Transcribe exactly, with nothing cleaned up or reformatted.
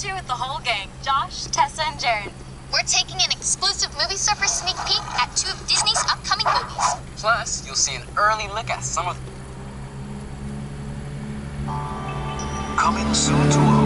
Chris here with the whole gang. Josh, Tessa, and Jaren. We're taking an exclusive Movie Surfer sneak peek at two of Disney's upcoming movies. Plus, you'll see an early look at some of... Coming soon to